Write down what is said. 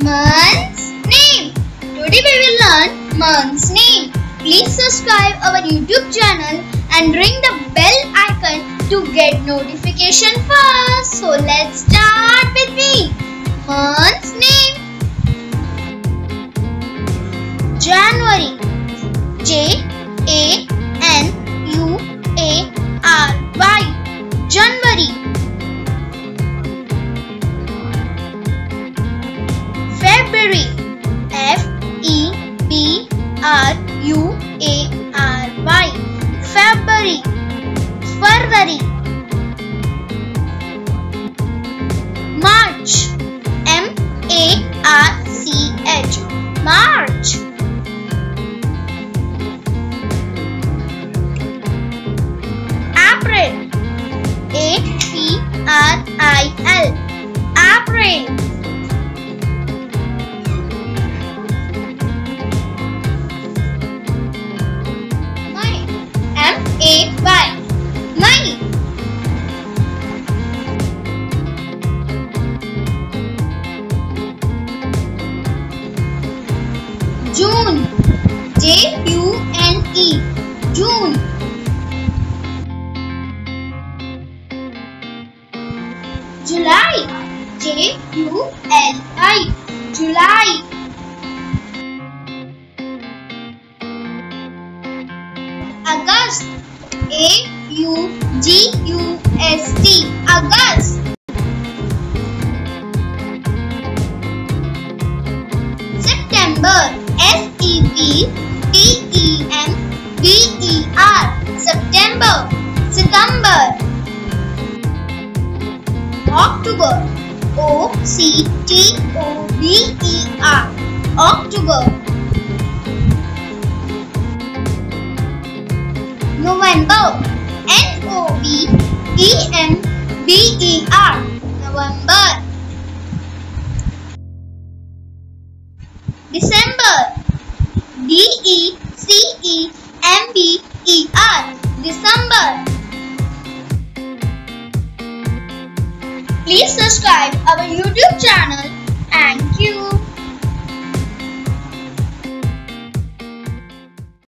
Month's name. Today we will learn month's name. Please subscribe our YouTube channel and ring the bell icon to get notification first. So let's start with me. Month's name. January. January. January. February. February. February. February. March. March. March. April. April. April. May. May. June. June. June. July. July. July. August. August. August. September. September. September. September. October. October. October. November. November. November. December. December. December. Please subscribe our YouTube channel. Thank you.